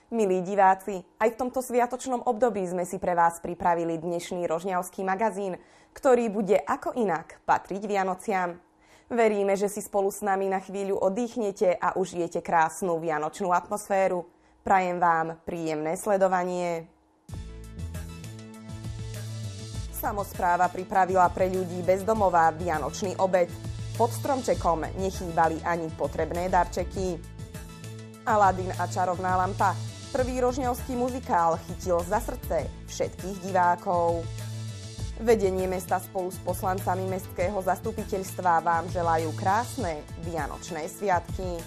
Milí diváci, aj v tomto sviatočnom období sme si pre vás pripravili dnešný rožňavský magazín, ktorý bude ako inak patriť Vianociam. Veríme, že si spolu s nami na chvíľu oddychnete a užijete krásnu vianočnú atmosféru. Prajem vám príjemné sledovanie. Samospráva pripravila pre ľudí bez domova vianočný obed. Pod stromčekom nechýbali ani potrebné darčeky. Aladín a čarovná lampa. Prvý rožňavský muzikál chytil za srdce všetkých divákov. Vedenie mesta spolu s poslancami mestského zastupiteľstva vám želajú krásne vianočné sviatky.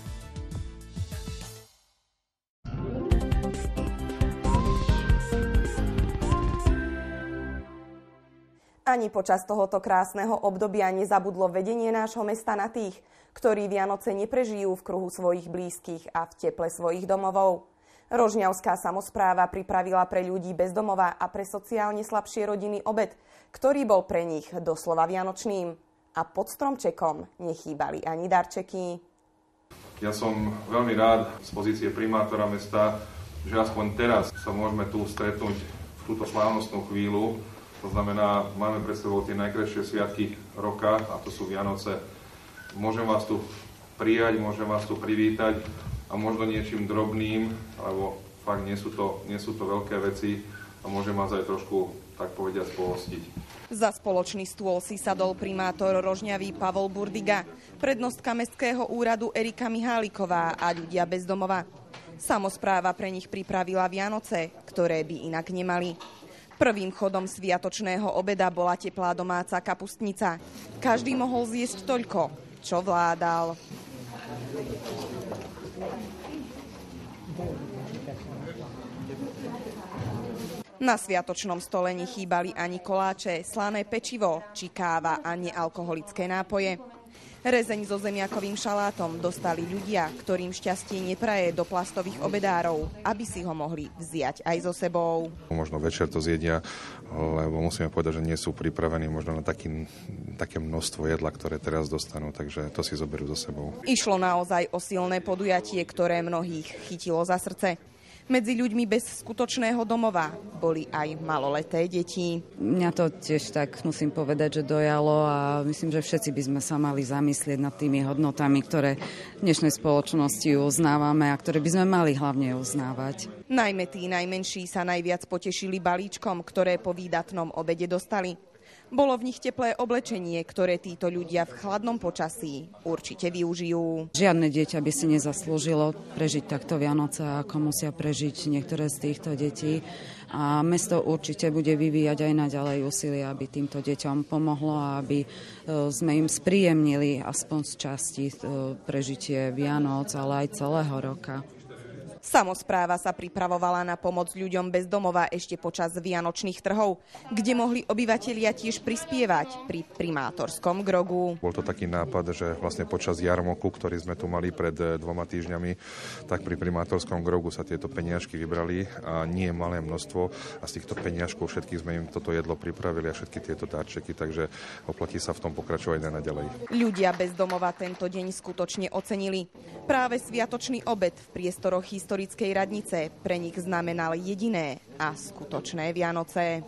Ani počas tohoto krásneho obdobia nezabudlo vedenie nášho mesta na tých, ktorí Vianoce neprežijú v kruhu svojich blízkych a v teple svojich domovov. Rožňavská samospráva pripravila pre ľudí bez domova a pre sociálne slabšie rodiny obed, ktorý bol pre nich doslova vianočným. A pod stromčekom nechýbali ani darčeky. Ja som veľmi rád z pozície primátora mesta, že aspoň teraz sa môžeme tu stretnúť v túto slávnostnú chvíľu. To znamená, máme pred sebou tie najkrajšie sviatky roka a to sú Vianoce. Môžem vás tu prijať, môžem vás tu privítať a možno niečím drobným, lebo fakt nie sú to veľké veci a môžem vás aj trošku, tak povediať, pohostiť. Za spoločný stôl si sadol primátor Rožňavy Pavol Burdiga, prednostka mestského úradu Erika Miháliková a ľudia bez domova. Samospráva pre nich pripravila Vianoce, ktoré by inak nemali. Prvým chodom sviatočného obeda bola teplá domáca kapustnica. Každý mohol zjesť toľko, čo vládal. Na sviatočnom stole nechýbali ani koláče, slané pečivo či káva a nealkoholické nápoje. Rezeň so zemiakovým šalátom dostali ľudia, ktorým šťastie nepraje do plastových obedárov, aby si ho mohli vziať aj so sebou. Možno večer to zjedia, lebo musíme povedať, že nie sú pripravení možno na také množstvo jedla, ktoré teraz dostanú, takže to si zoberú so sebou. Išlo naozaj o silné podujatie, ktoré mnohých chytilo za srdce. Medzi ľuďmi bez skutočného domova boli aj maloleté deti. Mňa to tiež tak, musím povedať, že dojalo a myslím, že všetci by sme sa mali zamyslieť nad tými hodnotami, ktoré v dnešnej spoločnosti uznávame a ktoré by sme mali hlavne uznávať. Najmä tí najmenší sa najviac potešili balíčkom, ktoré po výdatnom obede dostali. Bolo v nich teplé oblečenie, ktoré títo ľudia v chladnom počasí určite využijú. Žiadne dieťa by si nezaslúžilo prežiť takto Vianoce, ako musia prežiť niektoré z týchto detí. A mesto určite bude vyvíjať aj naďalej úsilie, aby týmto deťom pomohlo a aby sme im spríjemnili aspoň z časti prežitie Vianoc, ale aj celého roka. Samospráva sa pripravovala na pomoc ľuďom bez domova ešte počas vianočných trhov, kde mohli obyvatelia tiež prispievať pri primátorskom grogu. Bol to taký nápad, že vlastne počas jarmoku, ktorý sme tu mali pred 2 týždňami, tak pri primátorskom grogu sa tieto peniažky vybrali a nie malé množstvo a z týchto peniažkov všetkých sme im toto jedlo pripravili a všetky tieto darčeky, takže oplatí sa v tom pokračovať aj naďalej. Ľudia bez domova tento deň skutočne ocenili. Práve sviatočný obed v priestoroch historickej radnice pre nich znamenal jediné a skutočné Vianoce.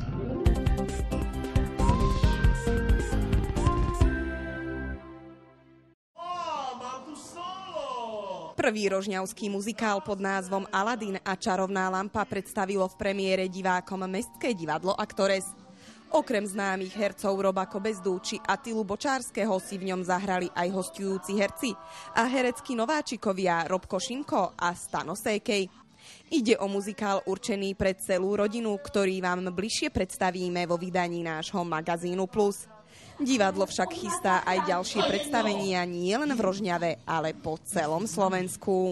Prvý rožňavský muzikál pod názvom Aladín a čarovná lampa predstavilo v premiére divákom Mestské divadlo Aktores. Okrem známych hercov Roba Kobezdu či Atilu Bočárskeho si v ňom zahrali aj hosťujúci herci a hereckí nováčikovia Robko Šimko a Stano Sékej. Ide o muzikál určený pre celú rodinu, ktorý vám bližšie predstavíme vo vydaní nášho magazínu Plus. Divadlo však chystá aj ďalšie predstavenia nie len v Rožňave, ale po celom Slovensku.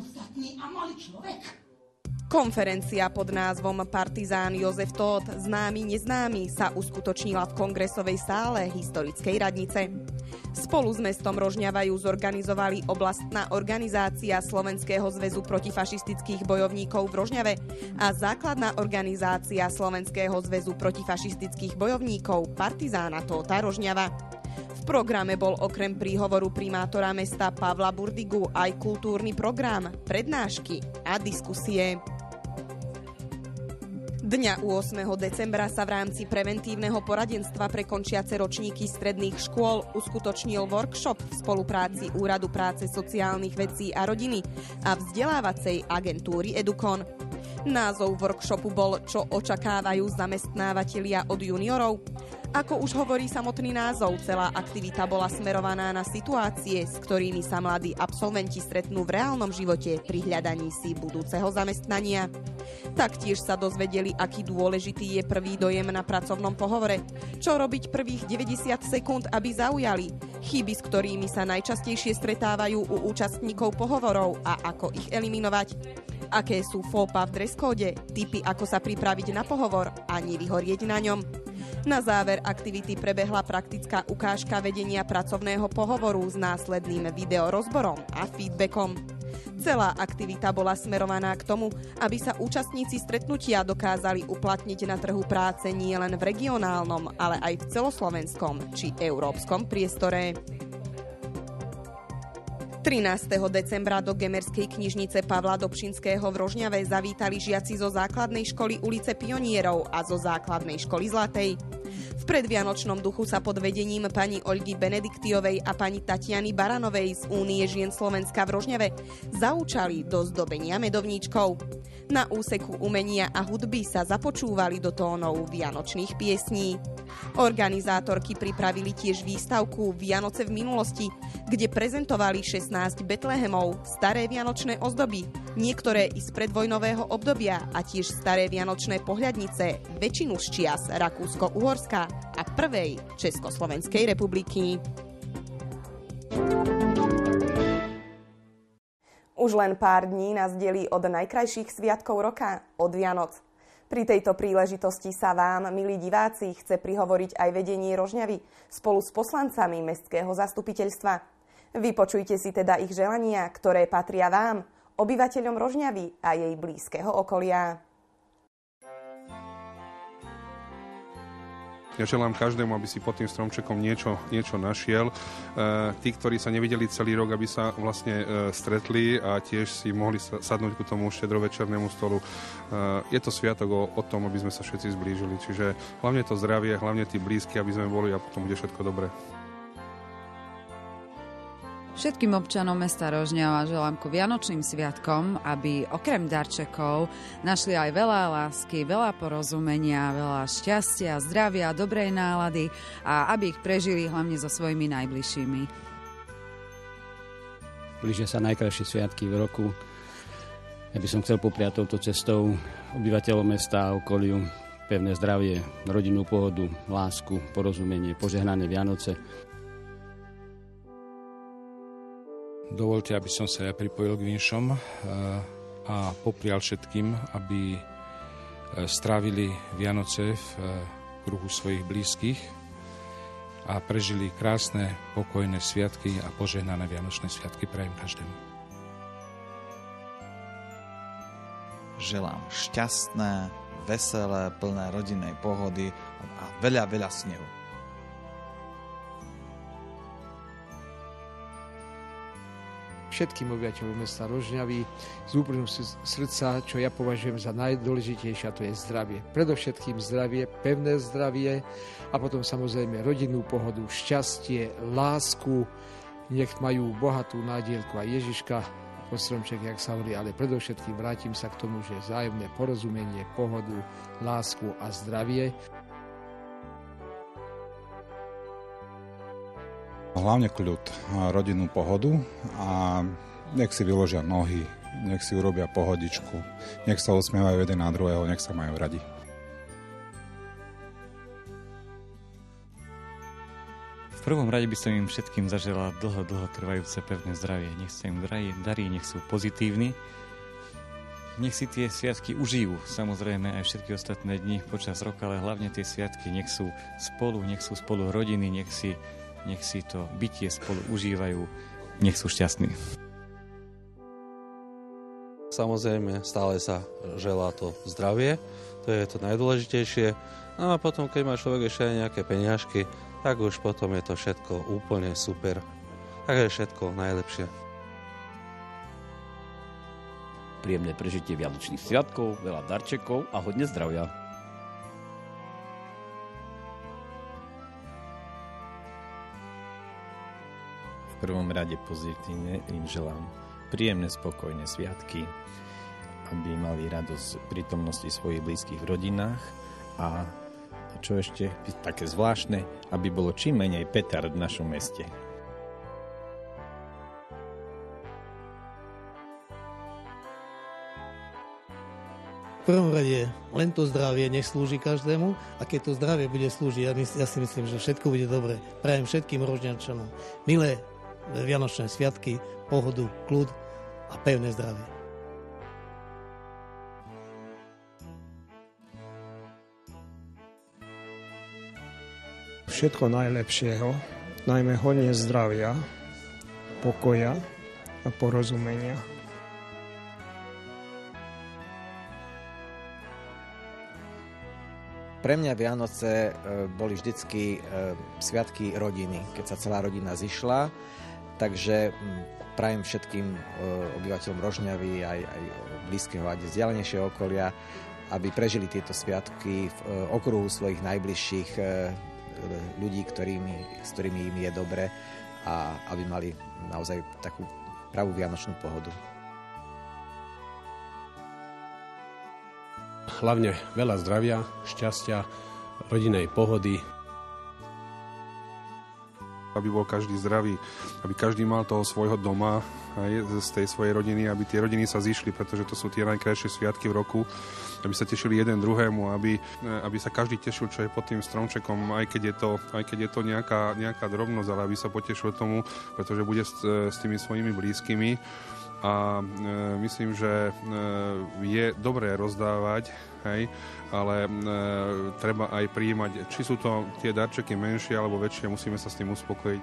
Konferencia pod názvom Partizán Jozef Tóth, známy neznámy, sa uskutočnila v kongresovej sále historickej radnice. Spolu s mestom Rožňava ju zorganizovali oblastná organizácia Slovenského zväzu protifašistických bojovníkov v Rožňave a základná organizácia Slovenského zväzu protifašistických bojovníkov Partizána Tótha Rožňava. V programe bol okrem príhovoru primátora mesta Pavla Burdigu aj kultúrny program, prednášky a diskusie. Dňa 8. decembra sa v rámci preventívneho poradenstva pre končiace ročníky stredných škôl uskutočnil workshop v spolupráci Úradu práce, sociálnych vecí a rodiny a vzdelávacej agentúry Edukon. Názov workshopu bol Čo očakávajú zamestnávatelia od juniorov? Ako už hovorí samotný názov, celá aktivita bola smerovaná na situácie, s ktorými sa mladí absolventi stretnú v reálnom živote pri hľadaní si budúceho zamestnania. Taktiež sa dozvedeli, aký dôležitý je prvý dojem na pracovnom pohovore, čo robiť prvých 90 sekúnd, aby zaujali, chyby, s ktorými sa najčastejšie stretávajú u účastníkov pohovorov a ako ich eliminovať. Aké sú fópa v dreskóde, tipy, ako sa pripraviť na pohovor a nevyhorieť na ňom. Na záver aktivity prebehla praktická ukážka vedenia pracovného pohovoru s následným videorozborom a feedbackom. Celá aktivita bola smerovaná k tomu, aby sa účastníci stretnutia dokázali uplatniť na trhu práce nie len v regionálnom, ale aj v celoslovenskom či európskom priestore. 13. decembra do Gemerskej knižnice Pavla Dobšinského v Rožňave zavítali žiaci zo základnej školy ulice Pionierov a zo základnej školy Zlatej. V predvianočnom duchu sa pod vedením pani Olgy Benediktiovej a pani Tatiany Baranovej z Únie žien Slovenska v Rožňave zaúčali do zdobenia medovníčkov. Na úseku umenia a hudby sa započúvali do tónov vianočných piesní. Organizátorky pripravili tiež výstavku Vianoce v minulosti, kde prezentovali 16 Betlehemov, staré vianočné ozdoby, niektoré i z predvojnového obdobia a tiež staré vianočné pohľadnice, väčšinu z čias Rakúsko-Uhorska a prvej Československej republiky. Už len pár dní nás delí od najkrajších sviatkov roka, od Vianoc. Pri tejto príležitosti sa vám, milí diváci, chce prihovoriť aj vedenie Rožňavy spolu s poslancami mestského zastupiteľstva. Vypočujte si teda ich želania, ktoré patria vám, obyvateľom Rožňavy a jej blízkeho okolia. Ja želám každému, aby si pod tým stromčekom niečo našiel. Tí, ktorí sa nevideli celý rok, aby sa vlastne stretli a tiež si mohli sadnúť ku tomu štedrovečernému stolu. Je to sviatok o tom, aby sme sa všetci zblížili. Čiže hlavne to zdravie, hlavne tí blízki, aby sme boli a potom bude všetko dobré. Všetkým občanom mesta Rožňava želám ku vianočným sviatkom, aby okrem darčekov našli aj veľa lásky, veľa porozumenia, veľa šťastia, zdravia, dobrej nálady a aby ich prežili hlavne so svojimi najbližšími. Blížia sa najkrajšie sviatky v roku. Ja by som chcel popriať touto cestou obyvateľom mesta a okoliu pevné zdravie, rodinnú pohodu, lásku, porozumenie, požehnané Vianoce. Dovoľte, aby som sa ja pripojil k vinšom a poprial všetkým, aby strávili Vianoce v kruhu svojich blízkych a prežili krásne, pokojné sviatky a požehnané Vianočné sviatky prajem každému. Želám šťastné, veselé, plné rodinnej pohody a veľa, veľa snehu. Všetkým obyvateľom mesta Rožňavy z úprimného srdca, čo ja považujem za najdôležitejšie, a to je zdravie. Predovšetkým zdravie, pevné zdravie a potom samozrejme rodinnú pohodu, šťastie, lásku. Nech majú bohatú nádielku aj Ježiška po stromček, jak sa hovorí, ale predovšetkým vrátim sa k tomu, že vzájomné porozumenie, pohodu, lásku a zdravie. Hlavne kľud, rodinnú pohodu a nech si vyložia nohy, nech si urobia pohodičku, nech sa usmievajú jeden na druhého, nech sa majú radi. V prvom rade by som im všetkým zaželal dlho trvajúce pevné zdravie. Nech sa im darí, nech sú pozitívni. Nech si tie sviatky užijú, samozrejme aj všetky ostatné dni počas roka, ale hlavne tie sviatky nech sú spolu rodiny, nech si to bytie spolu užívajú, nech sú šťastní. Samozrejme, stále sa želá to zdravie, to je to najdôležitejšie. No a potom, keď má človek ešte aj nejaké peniažky, tak už potom je to všetko úplne super. Takže všetko najlepšie. Príjemné prežitie Vianočných sviatkov, veľa darčekov a hodne zdravia. V prvom rade pozitívne im želám príjemné, spokojné sviatky, aby mali radosť z prítomnosti svojich blízkych v rodinách a čo ešte také zvláštne, aby bolo čím menej petard v našom meste. V prvom rade len to zdravie nech slúži každému a keď to zdravie bude slúžiť, ja si myslím, že všetko bude dobre. Prajem všetkým Rožňančanom milé vianočné sviatky, pohodu, kľud a pevné zdravie. Všetko najlepšieho, najmä hodne zdravia, pokoja a porozumenia. Pre mňa Vianoce boli vždycky sviatky rodiny, keď sa celá rodina zišla, takže prajem všetkým obyvateľom Rožňavy aj blízkeho a vzdialenejšieho okolia, aby prežili tieto sviatky v okruhu svojich najbližších ľudí, s ktorými im je dobre a aby mali naozaj takú pravú vianočnú pohodu. Hlavne veľa zdravia, šťastia, rodinnej pohody. Aby bol každý zdravý, aby každý mal toho svojho doma aj z tej svojej rodiny, aby tie rodiny sa zišli, pretože to sú tie najkrajšie sviatky v roku, aby sa tešili jeden druhému, aby sa každý tešil, čo je pod tým stromčekom, aj keď je to nejaká drobnosť, ale aby sa potešil tomu, pretože bude s tými svojimi blízkymi. A myslím, že je dobré rozdávať, hej, ale treba aj prijímať, či sú to tie darčeky menšie alebo väčšie, musíme sa s tým uspokojiť.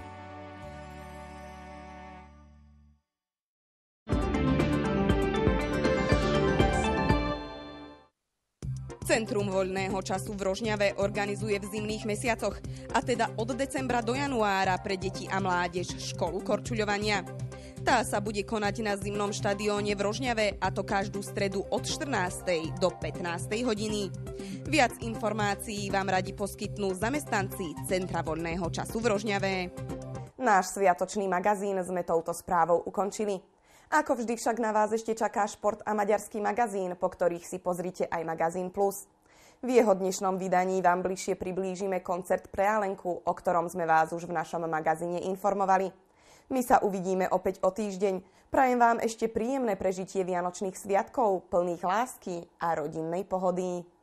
Centrum voľného času v Rožňave organizuje v zimných mesiacoch, a teda od decembra do januára pre deti a mládež školu korčuľovania. Tá sa bude konať na zimnom štadióne v Rožňave, a to každú stredu od 14. do 15. hodiny. Viac informácií vám radi poskytnú zamestnanci Centra voľného času v Rožňave. Náš sviatočný magazín sme touto správou ukončili. Ako vždy však na vás ešte čaká šport a maďarský magazín, po ktorých si pozrite aj Magazín Plus. V jeho dnešnom vydaní vám bližšie priblížime koncert pre Alenku, o ktorom sme vás už v našom magazíne informovali. My sa uvidíme opäť o týždeň. Prajem vám ešte príjemné prežitie vianočných sviatkov, plných lásky a rodinnej pohody.